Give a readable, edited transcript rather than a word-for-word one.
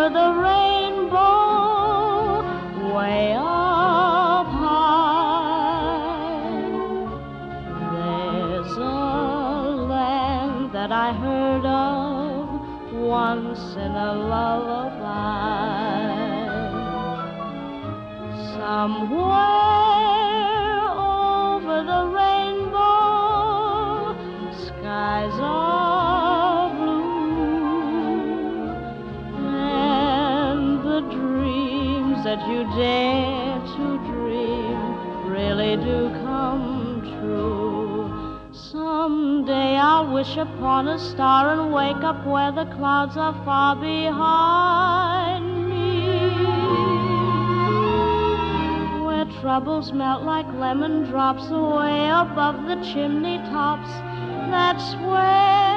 the rainbow, way up high. There's a land that I heard of once in a lullaby. Somewhere over the rainbow, skies are blue, and the dreams that you dare to dream really do come true. Someday I'll wish upon a star and wake up where the clouds are far behind me, where troubles melt like lemon drops away above the chimney tops. That's where